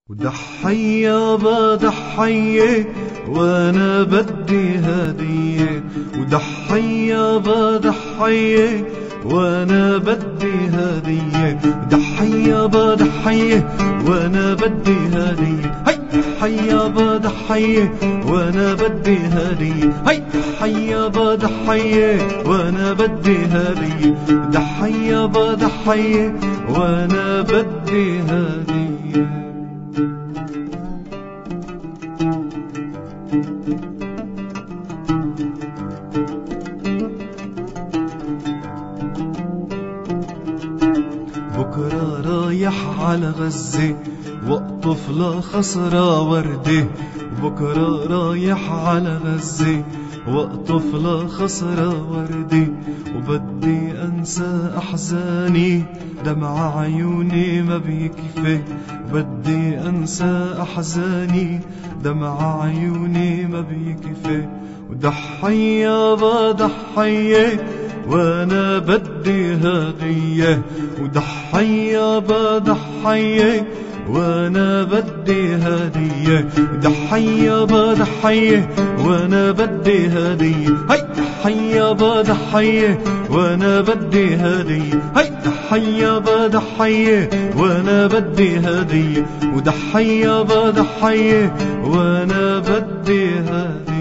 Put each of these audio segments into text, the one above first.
ودحي يابا ضحية وانا بدي هدية، ودحي يابا ضحية وانا بدي هدية، ضحي يابا ضحية وانا بدي هدية، هي ضحي يابا ضحية وانا بدي هدية، هي ضحي يابا ضحية وانا بدي هدية، ضحي يابا ضحية وانا بدي هدية. بكرة رايح على غزة واقطف لخصرة وردة، بكرة رايح على غزة واقطف لخصرة وردة، وبدي انسى احزاني دمع عيوني ما بيكفي، بدي انسى احزاني دمع عيوني ما بيكفي، وضحي يابا ضحية وانا بدي هدية، وضحي يابا ضحية وانا بدي هدية، ضحي يابا ضحية وانا بدي هدية، هي ضحي يابا ضحية وانا بدي هدية، هي ضحي يابا ضحية وانا بدي هدية، وضحي يابا ضحية وانا بدي هدية.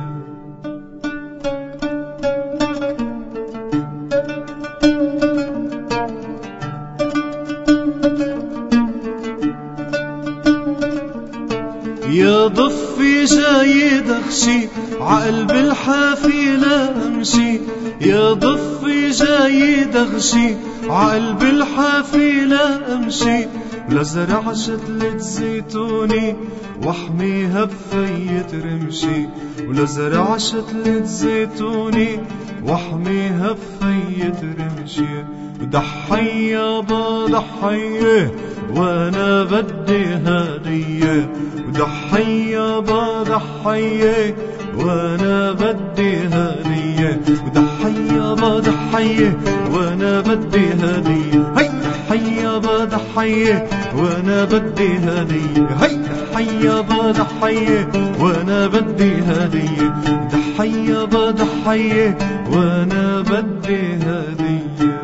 يا ضفي جاي دخشي عقلب الحافلة امشي، يا ضفي جاي دغشي عقلب الحافلة امشي، لزرع شتلة زيتوني واحميها بفية رمشي، ولزرع شتلة زيتوني واحميها بفية رمشي، وضحي يابا ضحية وانا بدي هدية، وضحي يابا ضحية وانا بدي هدية، وضحي يابا ضحية وانا بدي هدية، هي ضحي يابا ضحية وانا بدي هدية، هي ضحي يابا ضحية وانا بدي هدية، ضحي يابا ضحية وانا بدي هدية.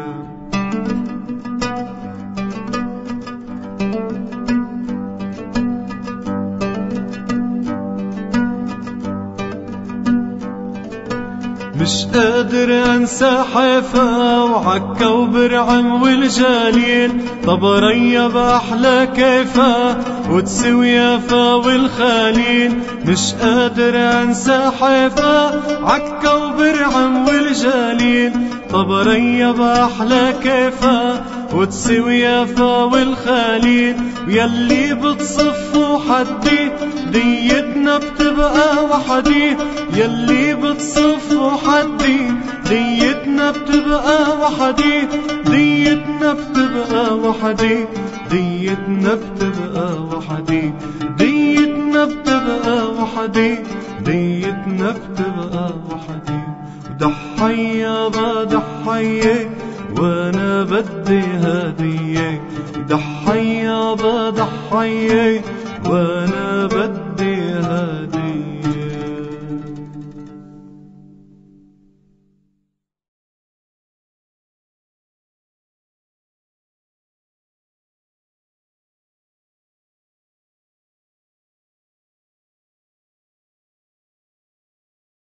مش قادر انسى حيفا وعكا وبرعم والجليل، طب ريب احلى كيفا وتسوي يافا والخليل، مش قادر انسى حيفا عكا وبرعم والجليل، طب ريب احلى كيفا وتسوي يافا والخليل، ويلي بتصفوا حدي ديتنا بتبقى وحدي، يلي بتصفوا حدي ديتنا بتبقى وحدي، ديتنا بتبقى وحدي، ديتنا بتبقى وحدي، ديتنا بتبقى وحدي، ديتنا بتبقى وحدي، وضحي يابا ضحية وانا بدي هدية، ضحي يابا ضحية وانا بدي هدية.